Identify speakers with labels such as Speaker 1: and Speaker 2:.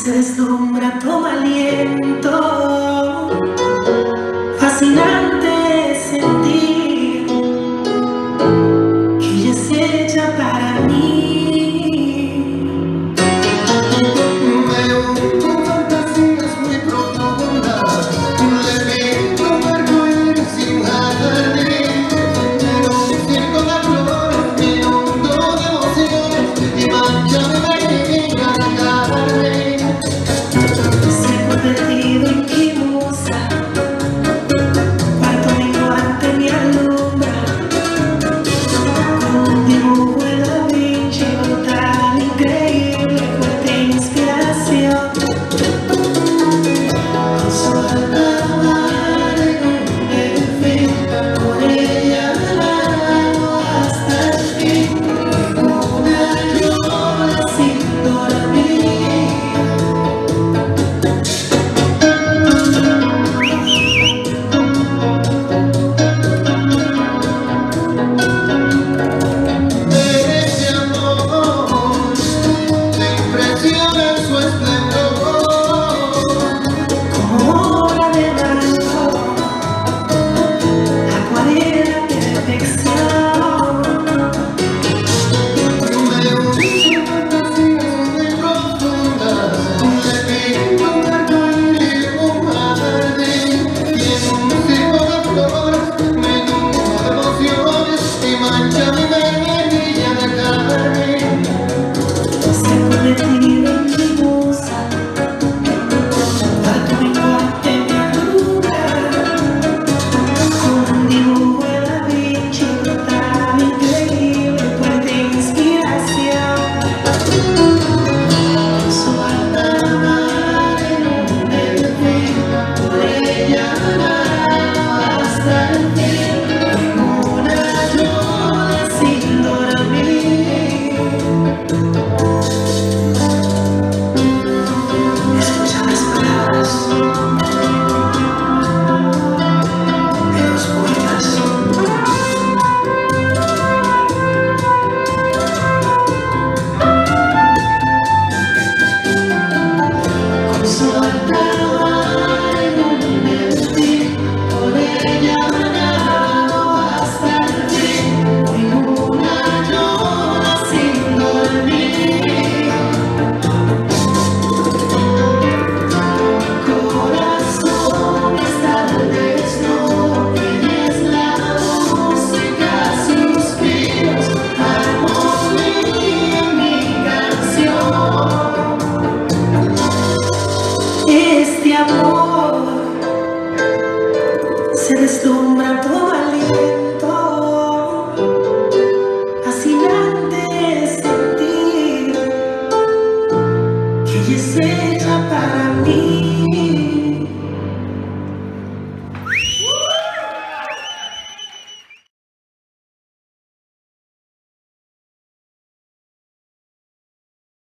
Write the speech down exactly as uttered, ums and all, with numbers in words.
Speaker 1: se deslumbra, toma aliento. Fascinante sentir que ella es hecha para mí.
Speaker 2: Me hundo en fantasías muy profundas, le pinto un arcoíris sin jardín. En un circo de flores me inundo de emociones y mancha mi vainilla de carne.
Speaker 1: Se ha convertido en quimosa, cuarto menguante me alumbra, con un dibujo en la vinci brutal, increíble, fuerte inspiración. Con su alma en un delfín, con ella nado hasta el fin, una llora sin dormir.
Speaker 2: Ese amor te impresiona en su esplendor.
Speaker 1: Como obra de arte, acuarela perfección.
Speaker 2: Me hundo en fantasías muy profundas, le pinto un arcoíris un jardín. Y en un circo de flores me inundo de emociones y mancha mi mente.